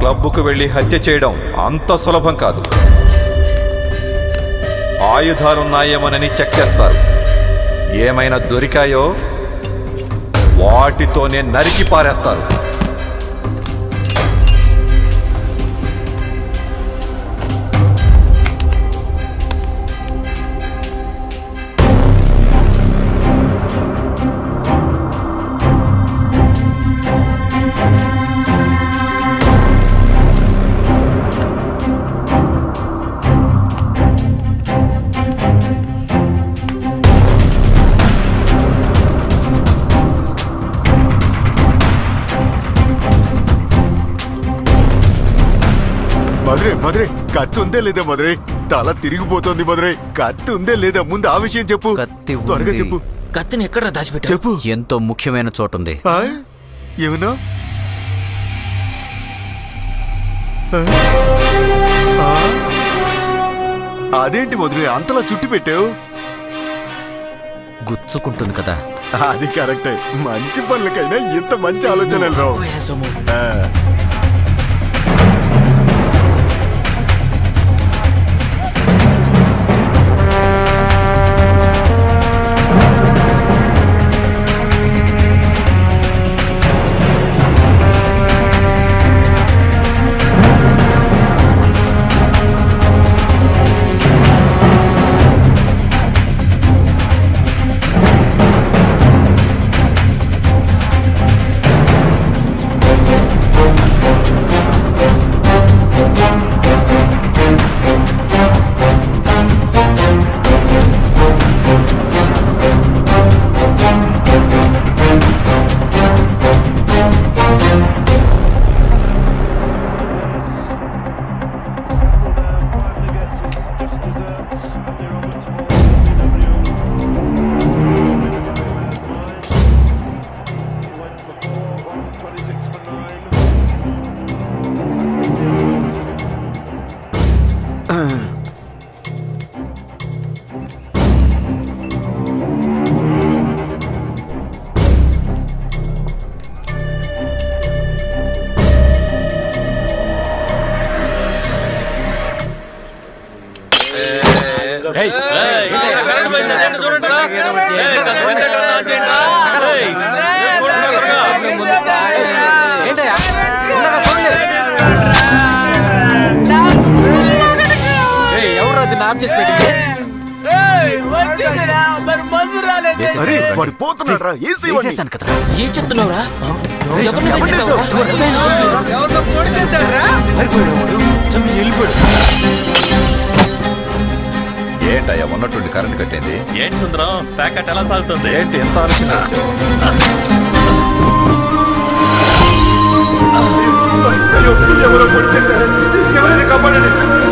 క్లబ్కు వెళ్ళి హత్య చేయడం అంత సులభం కాదు. ఆయుధాలున్నాయేమోనని చెక్ చేస్తారు. ఏమైనా దొరికాయో వాటితోనే నరికి పారేస్తారు. మధురై కత్తి ఉందే లేదా? మధురై తల తిరిగిపోతుంది. మధురై కత్తి ఉందే లేదా? ముందు ఆ విషయం చెప్పు. త్వరగా చెప్పు. కత్తిని ఎక్కడ దాచిపెట్టావు? చెప్పు. ఎంతో ముఖ్యమైన చోటుంది. ఏమన్నా? అదేంటి మధురై అంతలా చుట్టి పెట్టావు? గుచ్చుకుంటుంది కదా. అది కరెక్టే. మంచి పనులకైనా ఇంత మంచి ఆలోచనలు రావు. ఏం చెప్తున్నావురా? ఏంటయ్యా ఉన్నట్టుండి కరెంట్ కట్టింది? ఏంటి సుందరం ప్యాకెట్ ఎలా సాగుతుంది? ఏంటి ఎంత ఆలోచించవచ్చు? ఎవరో పొడి చేశారు. ఎవరైనా కాపాడండి.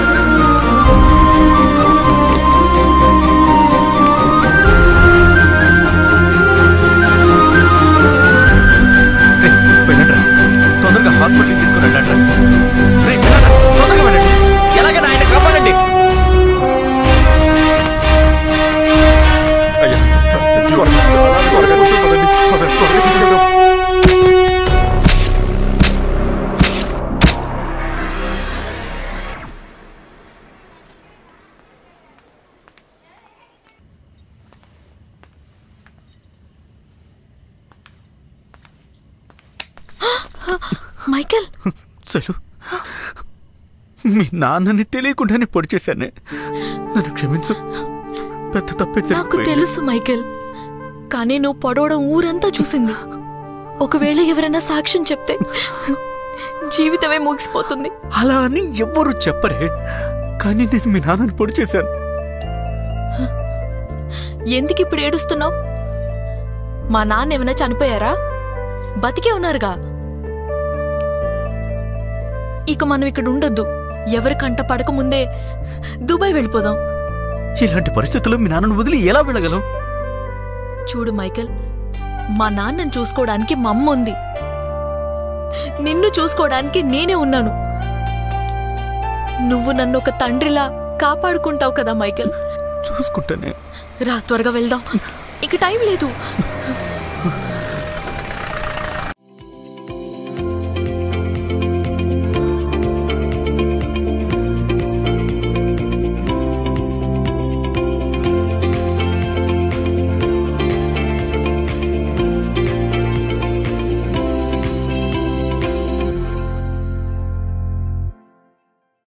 తొందరగా హాస్పిటల్కి తీసుకుని వెళ్ళండి. తొందరగా వెళ్ళండి. ఎలాగైనా ఆయన కాపాడండి. మైకేల్, చలు మీ నాన్నని తెలియకుండానే పొడి చేశానే. నన్ను క్షమించు. పెద్ద తప్పే నాకు తెలుసు మైకేల్, కానీ నువ్వు పొడవడం ఊరంతా చూసింది. ఒకవేళ ఎవరైనా సాక్ష్యం చెప్తే జీవితమే ముగిసిపోతుంది. అలా అని ఎవ్వరూ చెప్పరే, కానీ నేను మీ నాన్నని పొడి చేశాను. ఎందుకు ఇప్పుడు ఏడుస్తున్నావు? మా నాన్న ఏమైనా చనిపోయారా? బతికే ఉన్నారుగా. ఇక మనం ఇక్కడ ఉండొద్దు. ఎవరి కంట పడక ముందే దుబాయ్ వెళ్ళిపోదాం. ఇలాంటి పరిస్థితుల్లో మీ నాన్నను వదిలి ఎలా వెళ్ళగలం? చూడు మైకేల్, మా నాన్నను చూసుకోవడానికి మా అమ్మ ఉంది. నిన్ను చూసుకోవడానికి నేనే ఉన్నాను. నువ్వు నన్ను ఒక తండ్రిలా కాపాడుకుంటావు కదా మైకేల్. చూసుకుంటానే. రా, త్వరగా వెళ్దాం. ఇక టైం లేదు.